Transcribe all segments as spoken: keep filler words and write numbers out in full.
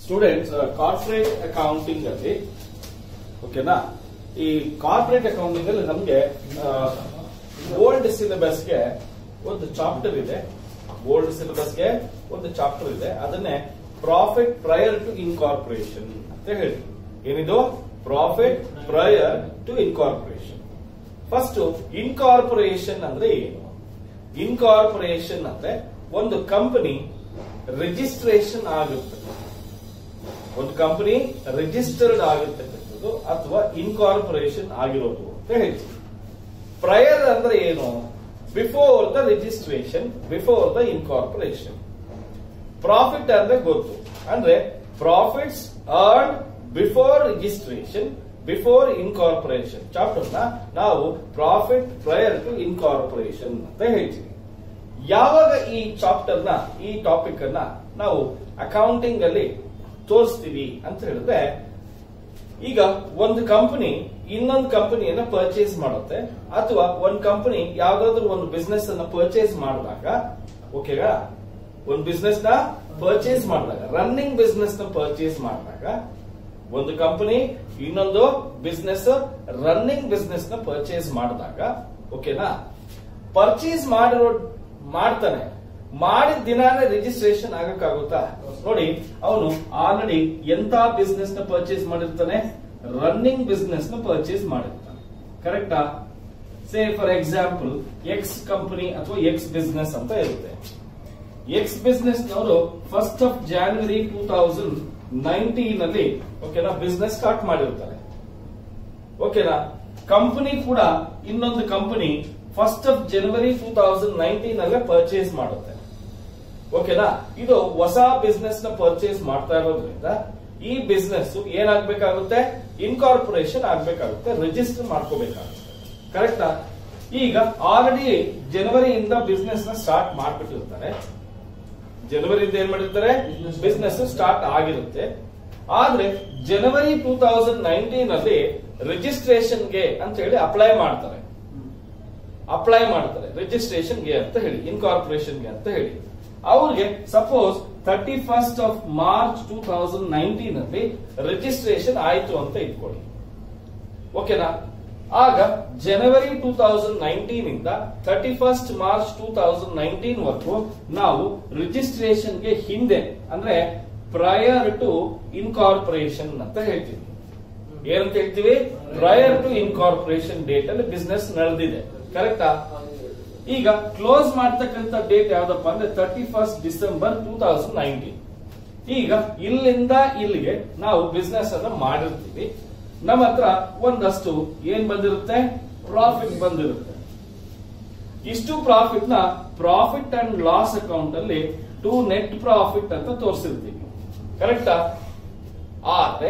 Students corporate accounting ಅಲ್ಲಿ ಓಕೆನಾ, ಈ ಕಾರ್ಪೊರೇಟ್ ಅಕೌಂಟಿಂಗ್ ಅಲ್ಲಿ ನಮ್ಗೆ ಓಲ್ಡ್ ಸಿಲೆಬಸ್ಗೆ ಒಂದು ಚಾಪ್ಟರ್ ಇದೆ. ಓಲ್ಡ್ ಸಿಲೆಬಸ್ಗೆ ಒಂದು ಚಾಪ್ಟರ್ ಇದೆ, ಅದನ್ನೇ ಪ್ರಾಫಿಟ್ ಪ್ರಯರ್ ಟು ಇನ್ಕಾರ್ಪೊರೇಷನ್ ಅಂತ ಹೇಳಿ. ಏನಿದು? Profit prior to incorporation. First incorporation ಅಂದ್ರೆ ಏನು? ಇನ್ಕಾರ್ಪೊರೇಷನ್ ಅಂದ್ರೆ ಒಂದು ಕಂಪನಿ ರಿಜಿಸ್ಟ್ರೇಷನ್ ಆಗುತ್ತೆ, ಒಂದು ಕಂಪನಿ ರಿಜಿಸ್ಟರ್ಡ್ ಆಗಿರ್ತಕ್ಕಂಥದ್ದು ಅಥವಾ ಇನ್ಕಾರ್ಪೊರೇಷನ್ ಆಗಿರೋದು ಅಂತ ಹೇಳ್ತೀವಿ. ಪ್ರಯರ್ ಅಂದ್ರೆ ಏನು? Before the registration, before the incorporation. Profit ಅಂದ್ರೆ ಗೊತ್ತು, ಅಂದ್ರೆ profits earn before registration, before incorporation chapter ನ ನಾವು ಪ್ರಾಫಿಟ್ ಪ್ರಯರ್ ಟು ಇನ್ಕಾರ್ಪೊರೇಷನ್ ಅಂತ ಹೇಳ್ತೀವಿ. ಯಾವಾಗ ಈ ಚಾಪ್ಟರ್ ನ ಈ ಟಾಪಿಕ್ ಅನ್ನ ನಾವು ಅಕೌಂಟಿಂಗ್ ಅಲ್ಲಿ ತೋರಿಸ್ತೀವಿ ಅಂತ ಹೇಳಿದ್ರೆ, ಈಗ ಒಂದು ಕಂಪನಿ ಇನ್ನೊಂದು ಕಂಪನಿಯನ್ನ ಪರ್ಚೇಸ್ ಮಾಡುತ್ತೆ, ಅಥವಾ ಒಂದು ಕಂಪನಿ ಯಾವ್ದಾದ್ರು ಒಂದು ಬಿಸ್ನೆಸ್ ಅನ್ನ ಪರ್ಚೇಸ್ ಮಾಡಿದಾಗ, ಓಕೆನಾ, ಒಂದು ಬಿಸ್ನೆಸ್ ನ ಪರ್ಚೇಸ್ ಮಾಡಿದಾಗ, ರನ್ನಿಂಗ್ ಬಿಸ್ನೆಸ್ ನ ಪರ್ಚೇಸ್ ಮಾಡಿದಾಗ, ಒಂದು ಕಂಪನಿ ಇನ್ನೊಂದು ಬಿಸ್ನೆಸ್ ರನ್ನಿಂಗ್ ಬಿಸ್ನೆಸ್ ನ ಪರ್ಚೇಸ್ ಮಾಡಿದಾಗ, ಓಕೆನಾ, ಪರ್ಚೇಸ್ ಮಾಡಿರೋ ಮಾಡ್ತಾನೆ, ಮಾಡಿದ ದಿನಾನೇ ರಿಜಿಸ್ಟ್ರೇಷನ್ ಆಗಕ್ಕಾಗುತ್ತಾ? ನೋಡಿ, ಅವನು ಆಲ್ರೆಡಿ ಎಂತ ಬಿಸ್ನೆಸ್ ನ ಪರ್ಚೇಸ್ ಮಾಡಿರ್ತಾನೆ? ರನ್ನಿಂಗ್ ಬಿಸ್ನೆಸ್ ನ ಪರ್ಚೇಸ್ ಮಾಡಿರ್ತಾನೆ, ಕರೆಕ್ಟಾ? Say for example X company ಅಥವಾ ಎಕ್ಸ್ ಬಿಸ್ನೆಸ್ ಅಂತ ಇರುತ್ತೆ. ಎಕ್ಸ್ ಬಿಸ್ನೆಸ್ ನವರು first of January two thousand nineteen ಅಲ್ಲಿ ಓಕೆನಾ ಬಿಸ್ನೆಸ್ ಸ್ಟಾರ್ಟ್ ಮಾಡಿರ್ತಾರೆ. ಓಕೆನಾ, ಕಂಪನಿ ಕೂಡ ಇನ್ನೊಂದು company first of January two thousand nineteen ಅಲ್ಲೇ ಪರ್ಚೇಸ್ ಮಾಡುತ್ತೆ. ಓಕೆನಾ, ಇದು ಹೊಸ ಬಿಸ್ನೆಸ್ ನ ಪರ್ಚೇಸ್ ಮಾಡ್ತಾ ಇರೋದ್ರಿಂದ ಈ ಬಿಸ್ನೆಸ್ ಏನಾಗಬೇಕಾಗುತ್ತೆ? ಇನ್ಕಾರ್ಪೊರೇಷನ್ ಆಗ್ಬೇಕಾಗುತ್ತೆ, ರಿಜಿಸ್ಟರ್ ಮಾಡ್ಕೋಬೇಕಾಗುತ್ತೆ, ಕರೆಕ್ಟಾ? ಈಗ ಆಲ್ರೆಡಿ ಜನವರಿಯಿಂದ ಬಿಸ್ನೆಸ್ ನ ಸ್ಟಾರ್ಟ್ ಮಾಡ್ಬಿಟ್ಟಿರ್ತಾರೆ. ಜನವರಿಯಿಂದ ಏನ್ ಮಾಡಿರ್ತಾರೆ? ಬಿಸ್ನೆಸ್ ಸ್ಟಾರ್ಟ್ ಆಗಿರುತ್ತೆ. ಆದ್ರೆ ಜನವರಿ ಟೂ ತೌಸಂಡ್ ನೈನ್ಟೀನ್ ಅಲ್ಲಿ ರಿಜಿಸ್ಟ್ರೇಷನ್ಗೆ ಅಂತ ಹೇಳಿ ಅಪ್ಲೈ ಮಾಡ್ತಾರೆ, ಅಪ್ಲೈ ಮಾಡ್ತಾರೆ ರಿಜಿಸ್ಟ್ರೇಷನ್ಗೆ ಅಂತ ಹೇಳಿ, ಇನ್ಕಾರ್ಪೊರೇಷನ್ಗೆ ಅಂತ ಹೇಳಿ. ಅವ್ರಿಗೆ suppose thirty first of March two thousand nineteen ಅಲ್ಲಿ ರಿಜಿಸ್ಟ್ರೇಷನ್ ಆಯ್ತು ಅಂತ ಇಟ್ಕೊಳ್ಳಿ, ಓಕೆನಾ. ಆಗ ಜನವರಿ ಟೂ ತೌಸಂಡ್ ನೈನ್ಟೀನ್ ಇಂದ thirty first March two thousand nineteen ವರೆಗೂ ನಾವು ರಿಜಿಸ್ಟ್ರೇಷನ್ಗೆ ಹಿಂದೆ, ಅಂದ್ರೆ ಪ್ರಯರ್ ಟು ಇನ್ಕಾರ್ಪೊರೇಷನ್ ಅಂತ ಹೇಳ್ತೀವಿ. ಏನಂತ ಹೇಳ್ತೀವಿ? ಪ್ರಯರ್ ಟು ಇನ್ಕಾರ್ಪೊರೇಷನ್ ಡೇಟ್ ಅಲ್ಲಿ ಬಿಸ್ನೆಸ್ ನಡೆದಿದೆ, ಕರೆಕ್ಟಾ? ಈಗ ಕ್ಲೋಸ್ ಮಾಡ್ತಕ್ಕಂಥ ಡೇಟ್ ಯಾವ್ದಪ್ಪ ಅಂದ್ರೆ thirty first December two thousand nineteen. ಈಗ ಇಲ್ಲಿಂದ ಇಲ್ಲಿಗೆ ನಾವು ಬಿಸ್ನೆಸ್ ಅನ್ನ ಮಾಡಿರ್ತೀವಿ. ನಮ್ಮ ಹತ್ರ ಒಂದಷ್ಟು ಏನ್ ಬಂದಿರುತ್ತೆ? ಪ್ರಾಫಿಟ್ ಬಂದಿರುತ್ತೆ. ಇಷ್ಟು ಪ್ರಾಫಿಟ್ ನ ಪ್ರಾಫಿಟ್ ಅಂಡ್ ಲಾಸ್ ಅಕೌಂಟ್ ಅಲ್ಲಿ ಟು ನೆಟ್ ಪ್ರಾಫಿಟ್ ಅಂತ ತೋರಿಸಿರ್ತೀವಿ, ಕರೆಕ್ಟಾ? ಆದ್ರೆ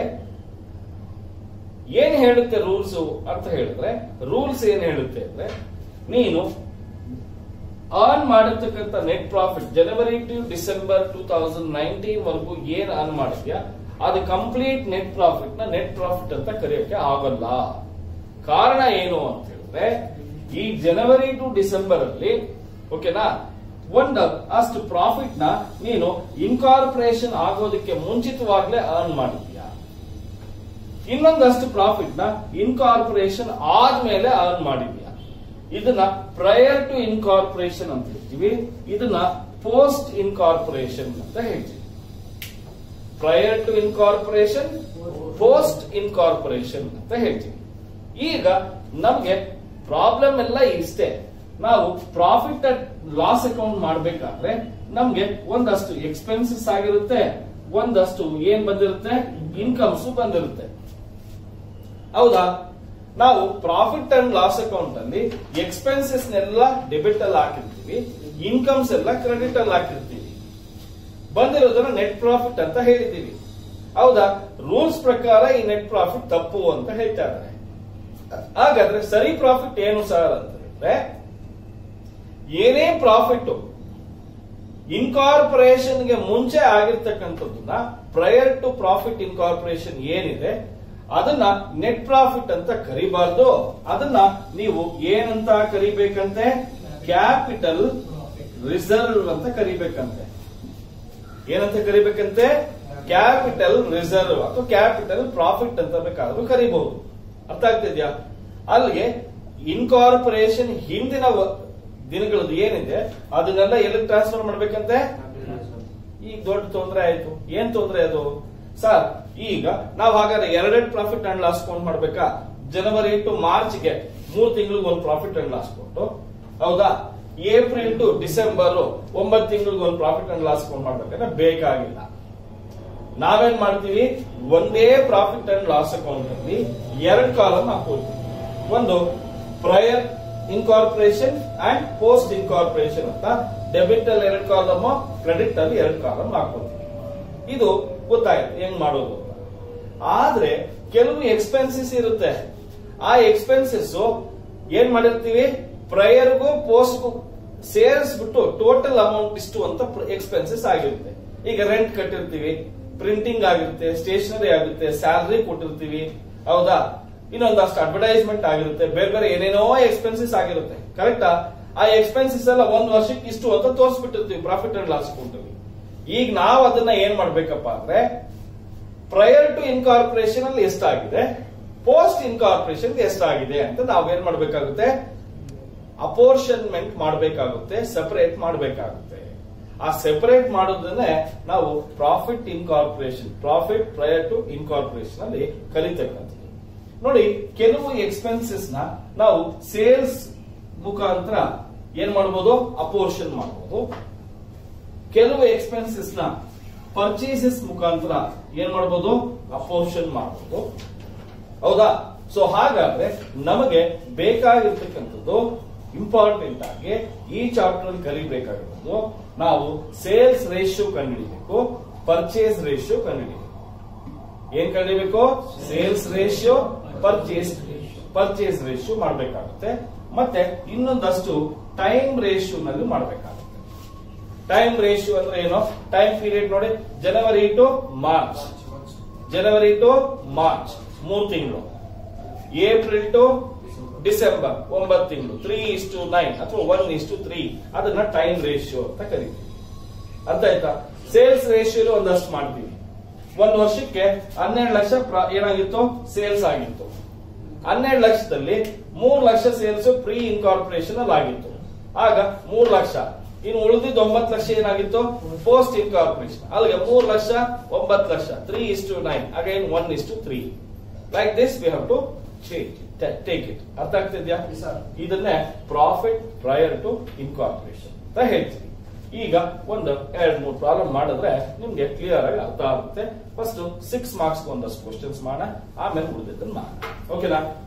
ಏನ್ ಹೇಳುತ್ತೆ ರೂಲ್ಸ್ ಅಂತ ಹೇಳಿದ್ರೆ, ರೂಲ್ಸ್ ಏನ್ ಹೇಳುತ್ತೆ ಅಂದ್ರೆ, ನೀನು ಅರ್ನ್ ಮಾಡಿರ್ತಕ್ಕಂಥ net profit January to December two thousand nineteen ವರೆಗೂ ಏನ್ ಅರ್ನ್ ಮಾಡಿದ್ಯಾ ಅದು ಕಂಪ್ಲೀಟ್ ನೆಟ್ ಪ್ರಾಫಿಟ್ ನ ನೆಟ್ ಪ್ರಾಫಿಟ್ ಅಂತ ಕರೆಯೋಕೆ ಆಗಲ್ಲ. ಕಾರಣ ಏನು ಅಂತ ಹೇಳಿದ್ರೆ, ಈ ಜನವರಿ ಟು ಡಿಸೆಂಬರ್ ಅಲ್ಲಿ ಓಕೆನಾ ಒಂದು ಅಷ್ಟು ಪ್ರಾಫಿಟ್ ನ ನೀನು ಇನ್ಕಾರ್ಪೊರೇಷನ್ ಆಗೋದಕ್ಕೆ ಮುಂಚಿತವಾಗ್ಲೇ ಅರ್ನ್ ಮಾಡಿದ್ಯಾ, ಇನ್ನೊಂದಷ್ಟು ಪ್ರಾಫಿಟ್ ನ ಇನ್ಕಾರ್ಪೊರೇಷನ್ ಆದ್ಮೇಲೆ ಅರ್ನ್ ಮಾಡಿದ್ಯಾ. ಇದನ್ನ ಪ್ರಯರ್ ಟು ಇನ್ಕಾರ್ಪೊರೇಷನ್ ಅಂತ ಹೇಳ್ತೀವಿ, ಇದನ್ನ ಪೋಸ್ಟ್ ಇನ್ಕಾರ್ಪೊರೇಷನ್ ಅಂತ ಹೇಳ್ತೀವಿ. Prior to incorporation, post incorporation ಅಂತ ಹೇಳ್ತೀವಿ. ಈಗ ನಮ್ಗೆ ಪ್ರಾಬ್ಲಮ್ ಎಲ್ಲ ಇಷ್ಟೇ, ನಾವು ಪ್ರಾಫಿಟ್ ಅಂಡ್ ಲಾಸ್ ಅಕೌಂಟ್ ಮಾಡ್ಬೇಕಾದ್ರೆ ನಮ್ಗೆ ಒಂದಷ್ಟು ಎಕ್ಸ್ಪೆನ್ಸಸ್ ಆಗಿರುತ್ತೆ, ಒಂದಷ್ಟು ಏನ್ ಬಂದಿರುತ್ತೆ? ಇನ್ಕಮ್ಸ್ ಬಂದಿರುತ್ತೆ, ಹೌದಾ? ನಾವು ಪ್ರಾಫಿಟ್ ಅಂಡ್ ಲಾಸ್ ಅಕೌಂಟ್ ಅಲ್ಲಿ ಎಕ್ಸ್ಪೆನ್ಸಸ್ ನೆಲ್ಲ ಡೆಬಿಟ್ ಅಲ್ಲಿ ಹಾಕಿರ್ತೀವಿ, ಇನ್ಕಮ್ಸ್ ಎಲ್ಲ ಕ್ರೆಡಿಟ್ ಅಲ್ಲಿ ಹಾಕಿರ್ತೀವಿ, ಬಂದಿರೋದನ್ನ ನೆಟ್ ಪ್ರಾಫಿಟ್ ಅಂತ ಹೇಳಿದ್ದೀವಿ, ಹೌದಾ? ರೂಲ್ಸ್ ಪ್ರಕಾರ ಈ ನೆಟ್ ಪ್ರಾಫಿಟ್ ತಪ್ಪು ಅಂತ ಹೇಳ್ತಾ ಇದ್ದಾರೆ. ಹಾಗಾದ್ರೆ ಸರಿ ಪ್ರಾಫಿಟ್ ಏನು ಸರ್ ಅಂತ ಹೇಳಿದ್ರೆ, ಏನೇ ಪ್ರಾಫಿಟ್ ಇನ್ಕಾರ್ಪೊರೇಷನ್ಗೆ ಮುಂಚೆ ಆಗಿರ್ತಕ್ಕಂಥದ್ದನ್ನ ಪ್ರಯರ್ ಟು ಪ್ರಾಫಿಟ್ ಇನ್ಕಾರ್ಪೊರೇಷನ್ ಏನಿದೆ ಅದನ್ನ ನೆಟ್ ಪ್ರಾಫಿಟ್ ಅಂತ ಕರಿಬಾರ್ದು, ಅದನ್ನ ನೀವು ಏನಂತ ಕರಿಬೇಕಂತೆ? ಕ್ಯಾಪಿಟಲ್ ರಿಸರ್ವ್ ಅಂತ ಕರಿಬೇಕಂತೆ. ಏನಂತ ಕರಿಬೇಕಂತೆ? ಕ್ಯಾಪಿಟಲ್ ರಿಸರ್ವ್ ಅಥವಾ ಕ್ಯಾಪಿಟಲ್ ಪ್ರಾಫಿಟ್ ಅಂತ ಬೇಕಾದ್ರೂ ಕರಿಬಹುದು. ಅರ್ಥ ಆಗ್ತಿದ್ಯಾ? ಅಲ್ಲಿಗೆ ಇನ್ಕಾರ್ಪೊರೇಷನ್ ಹಿಂದಿನ ದಿನಗಳದ್ದು ಏನಿದೆ ಅದನ್ನೆಲ್ಲ ಎಲ್ಲಿ ಟ್ರಾನ್ಸ್ಫರ್ ಮಾಡ್ಬೇಕಂತೆ? ಈಗ ದೊಡ್ಡ ತೊಂದರೆ ಆಯ್ತು. ಏನ್ ತೊಂದರೆ ಅದು ಸರ್? ಈಗ ನಾವು ಹಾಗಾದ್ರೆ ಎರಡೆರಡು ಪ್ರಾಫಿಟ್ ಅಂಡ್ ಲಾಸ್ ಕೌಂಟ್ ಮಾಡ್ಬೇಕಾ? ಜನವರಿ ಟು ಮಾರ್ಚ್ಗೆ ಮೂರ್ ತಿಂಗಳಿಗೆ ಒಂದು ಪ್ರಾಫಿಟ್ ಅಂಡ್ ಲಾಸ್ ಕೌಂಟ್, ಹೌದಾ? ಏಪ್ರಿಲ್ ಟು ಡಿಸೆಂಬರ್ ಒಂಬತ್ತು ತಿಂಗಳಿಗೆ ಒಂದು ಪ್ರಾಫಿಟ್ ಅಂಡ್ ಲಾಸ್ ಕೌಂಟ್ ಮಾಡ್ಬೇಕಂದ್ರೆ ಬೇಕಾಗಿಲ್ಲ. ನಾವೇನ್ ಮಾಡ್ತೀವಿ? ಒಂದೇ ಪ್ರಾಫಿಟ್ ಅಂಡ್ ಲಾಸ್ ಅಕೌಂಟ್ ಅಲ್ಲಿ ಎರಡು ಕಾಲಮ್ ಹಾಕೊಳ್ತೀವಿ. ಒಂದು prior incorporation and post incorporation ಅಂತ. ಡೆಬಿಟ್ ಅಲ್ಲಿ ಎರಡು ಕಾಲಮ್, ಕ್ರೆಡಿಟ್ ಅಲ್ಲಿ ಎರಡು ಕಾಲಮ್ ಹಾಕೊಳ್ತೀವಿ. ಇದು ಗೊತ್ತಾಯ್ತು ಹೆಂಗ್ ಮಾಡೋದು. ಆದ್ರೆ ಕೆಲವು ಎಕ್ಸ್ಪೆನ್ಸಸ್ ಇರುತ್ತೆ. ಆ ಎಕ್ಸ್ಪೆನ್ಸಸ್ ಏನ್ ಮಾಡಿರ್ತೀವಿ? ಪ್ರಯರ್ಗೂ ಪೋಸ್ಟ್ಗೂ ಸೇರಿಸ್ಬಿಟ್ಟು ಟೋಟಲ್ ಅಮೌಂಟ್ ಇಷ್ಟು ಅಂತ ಎಕ್ಸ್ಪೆನ್ಸಸ್ ಆಗಿರುತ್ತೆ. ಈಗ ರೆಂಟ್ ಕಟ್ಟಿರ್ತೀವಿ, ಪ್ರಿಂಟಿಂಗ್ ಆಗಿರುತ್ತೆ, ಸ್ಟೇಷನರಿ ಆಗುತ್ತೆ, ಸ್ಯಾಲರಿ ಕೊಟ್ಟಿರ್ತೀವಿ, ಹೌದಾ? ಇನ್ನೊಂದಷ್ಟು ಅಡ್ವರ್ಟೈಸ್ಮೆಂಟ್ ಆಗಿರುತ್ತೆ, ಬೇರೆ ಬೇರೆ ಏನೇನೋ ಎಕ್ಸ್ಪೆನ್ಸಸ್ ಆಗಿರುತ್ತೆ. ಕರೆಕ್ಟಾ? ಆ ಎಕ್ಸ್ಪೆನ್ಸಸ್ ಎಲ್ಲ ಒಂದ್ ವರ್ಷಕ್ಕೆ ಇಷ್ಟು ಅಂತ ತೋರಿಸ್ಬಿಟ್ಟಿರ್ತೀವಿ ಪ್ರಾಫಿಟ್ ಅಂಡ್ ಲಾಸ್ ಅಕೌಂಟ್ ಅಲ್ಲಿ. ಈಗ ನಾವು ಅದನ್ನ ಏನ್ ಮಾಡ್ಬೇಕಪ್ಪ ಅಂದ್ರೆ ಪ್ರಯರ್ ಟು ಇನ್ಕಾರ್ಪೊರೇಷನ್ ಅಲ್ಲಿ ಎಷ್ಟಾಗಿದೆ, ಪೋಸ್ಟ್ ಇನ್ಕಾರ್ಪೊರೇಷನ್ ಎಷ್ಟಾಗಿದೆ ಅಂತ ನಾವೇನ್ ಮಾಡ್ಬೇಕಾಗುತ್ತೆ? ಅಪೋರ್ಷನ್ಮೆಂಟ್ ಮಾಡಬೇಕಾಗುತ್ತೆ, ಸೆಪರೇಟ್ ಮಾಡಬೇಕಾಗುತ್ತೆ. ಆ ಸೆಪರೇಟ್ ಮಾಡೋದನ್ನೇ ನಾವು profit incorporation, profit prior to incorporation ಅಲ್ಲಿ ಕಲಿತಕ್ಕಂಥದ್ದು. ನೋಡಿ, ಕೆಲವು ಎಕ್ಸ್ಪೆನ್ಸಸ್ ನ ನಾವು ಸೇಲ್ಸ್ ಮುಖಾಂತರ ಏನ್ ಮಾಡಬಹುದು? ಅಪೋರ್ಷನ್ ಮಾಡಬಹುದು. ಕೆಲವು ಎಕ್ಸ್ಪೆನ್ಸಸ್ ನ ಪರ್ಚೇಸಸ್ ಮುಖಾಂತರ ಏನ್ ಮಾಡಬಹುದು? ಅಪೋರ್ಷನ್ ಮಾಡಬಹುದು, ಹೌದಾ? ಸೊ ಹಾಗಾದ್ರೆ ನಮಗೆ ಬೇಕಾಗಿರ್ತಕ್ಕಂಥದ್ದು ಇಂಪಾರ್ಟೆಂಟ್ ಆಗಿ ಈ ಚಾಪ್ಟರ್ ಅಲ್ಲಿ ಕಲಿಬೇಕಾಗಿರೋದು, ನಾವು ಸೇಲ್ಸ್ ರೇಷಿಯೋ ಕಂಡುಹಿಡಿಯಬೇಕು, ಪರ್ಚೇಸ್ ರೇಷಿಯೋ ಕಂಡುಹಿಡಿಯಬೇಕು. ಏನ್ ಕಂಡುಹಿಡಿಯಬೇಕು? Sales ratio, purchase purchase ratio ಮಾಡಬೇಕಾಗುತ್ತೆ. ಮತ್ತೆ ಇನ್ನೊಂದಷ್ಟು ಟೈಮ್ ರೇಷಿಯೋ ನಲ್ಲಿ ಮಾಡಬೇಕಾಗುತ್ತೆ. ಟೈಮ್ ರೇಷಿಯೋ ಅಂದ್ರೆ ಏನು? ಟೈಮ್ ಪೀರಿಯಡ್ ನೋಡಿ, January to March, January to March ಮೂರು ತಿಂಗಳು, ಏಪ್ರಿಲ್ ಟು ಡಿಸೆಂಬರ್ ಒಂಬತ್ತು ತಿಂಗಳು, ತ್ರೀ ಇಸ್ ಟು ನೈನ್ ಅಥವಾ ಒನ್ ಇಸ್ ಟು ತ್ರೀ, ಅದನ್ನ ಟೈಮ್ ರೇಷಿಯೋ ಅಂತ ಕರಿತೀವಿ. ಅರ್ಥ ಆಯ್ತಾ? ಸೇಲ್ಸ್ ರೇಷಿಯೋ ಒಂದಷ್ಟು ಮಾಡ್ತೀವಿ. ಒಂದು ವರ್ಷಕ್ಕೆ ಹನ್ನೆರಡು ಲಕ್ಷ ಏನಾಗಿತ್ತು? ಸೇಲ್ಸ್ ಆಗಿತ್ತು. ಹನ್ನೆರಡು ಲಕ್ಷದಲ್ಲಿ ಮೂರು ಲಕ್ಷ ಸೇಲ್ಸ್ ಪ್ರೀ ಇನ್ಕಾರ್ಪೊರೇಷನ್ ಅಲ್ಲಿ ಆಗಿತ್ತು. ಆಗ ಮೂರು ಲಕ್ಷ, ಇನ್ನು ಉಳಿದಿದ್ದು ಒಂಬತ್ತು ಲಕ್ಷ ಏನಾಗಿತ್ತು? Post incorporation. ಅಲ್ಲಿಗೆ ಮೂರು ಲಕ್ಷ, ಒಂಬತ್ತು ಲಕ್ಷ, three is to nine, again one is to three. Like this we have to take it. ಅರ್ಥ ಆಗ್ತಿದ್ಯಾ? ಇದನ್ನೇ ಪ್ರಾಫಿಟ್ ಪ್ರಯರ್ ಟು ಇನ್ಕಾರ್ಪೊರೇಷನ್ ಅಂತ ಹೇಳ್ತೀವಿ. ಈಗ ಒಂದು ಎರಡ್ ಮೂರು ಪ್ರಾಬ್ಲಮ್ ಮಾಡಿದ್ರೆ ನಿಮ್ಗೆ ಕ್ಲಿಯರ್ ಆಗಿ ಅರ್ಥ ಆಗುತ್ತೆ. ಫಸ್ಟ್ ಸಿಕ್ಸ್ ಮಾರ್ಕ್ಸ್ ಒಂದಷ್ಟು ಕ್ವಶನ್ಸ್ ಮಾಡೋಣ, ಆಮೇಲೆ ಉಳಿದಿದ್ದನ್ನು ಮಾಡೋಣ. ಓಕೆನಾ?